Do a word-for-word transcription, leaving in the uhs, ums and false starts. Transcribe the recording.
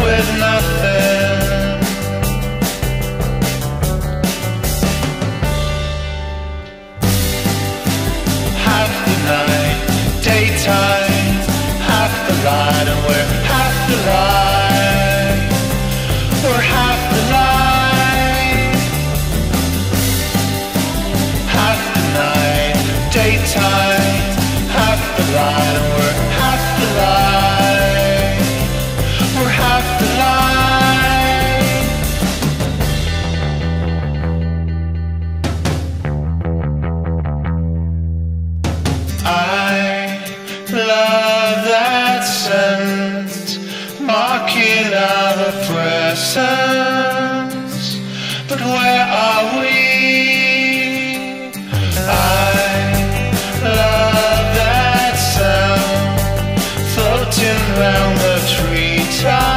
with nothing. Half the night, daytime, half the light, and we're half the light. We're half the light. Half the night, daytime, half the light, and we're half the light. We're half the light. I love that scent, marking our presence. But where are we? I love that sound, floating round the treetops.